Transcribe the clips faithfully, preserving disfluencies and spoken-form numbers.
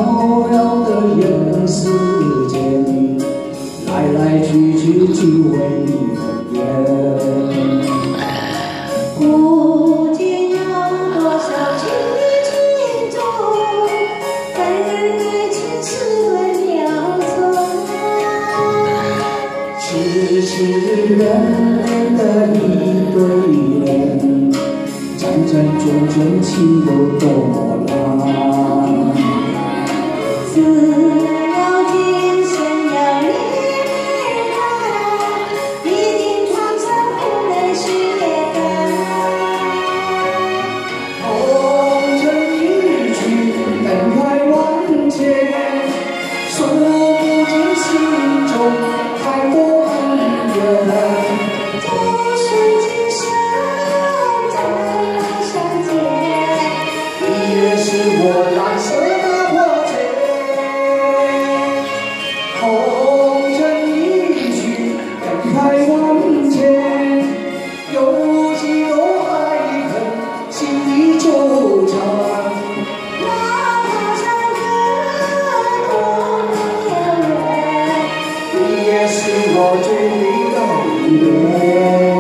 遥的人世间，来来去去只为一个人。 不见有多少情侣情中，感人爱情是段秒钟。 痴痴人人的一对人，辗转转转情有多浪。 自由今生要离别，历经沧桑不能续感。 红尘一去，感慨万千，数不尽心中太多恩怨。 今生今世再难相见， 你也是我蓝色的火箭。红尘一去，感慨万千，有几多爱恨，心里纠缠。 哪怕山河多么遥远， 你也是我最美的语言。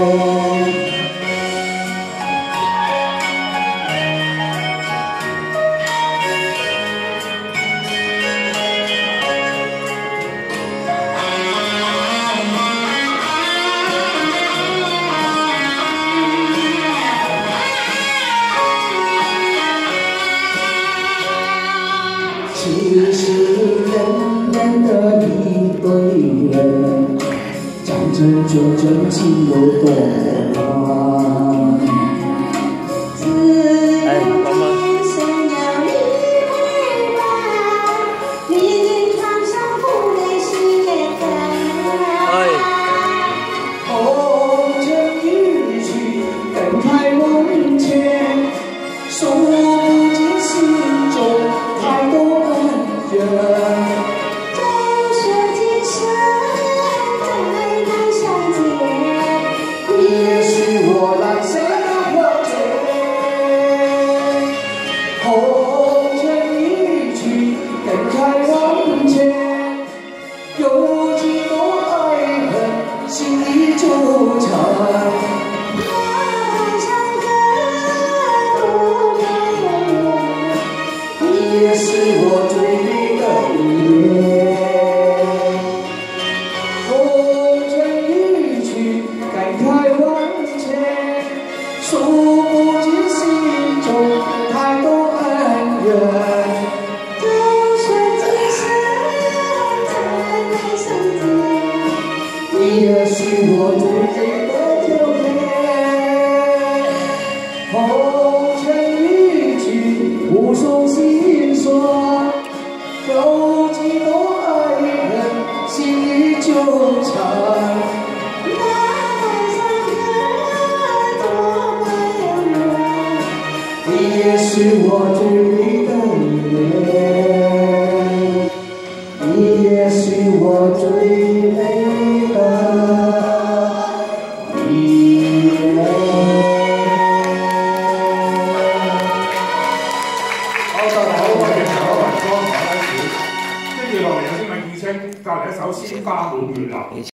痴痴人人的一对人，转转转转情有多浪。 自由今生要离别，历经沧桑不能续感。 红尘一去，感慨万千，数不尽心中太多恩怨。 今生今世再难相见， 你也是我蓝色的火箭。红尘一去，感慨万千，有几多爱恨，心里纠缠。 哪怕山河多么遥远， 你也是我最美的语言。红尘一去，感慨万千，数不尽心中太多恩怨。 今生今世再难相见， 你也是我最美的秋天。红尘一去，无从心酸，有几多爱恨，心里纠缠。 哪怕山河多么遥远， 你也是我最美的语言，你也是我最美的语言。 好，就好，我哋首雲歌台開始，跟住落嚟有啲米建清，隔離一首《鮮花滿月樓》。